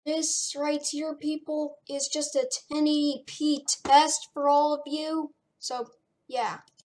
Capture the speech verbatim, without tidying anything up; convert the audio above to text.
This right here, people, is just a ten eighty p test for all of you. So, yeah.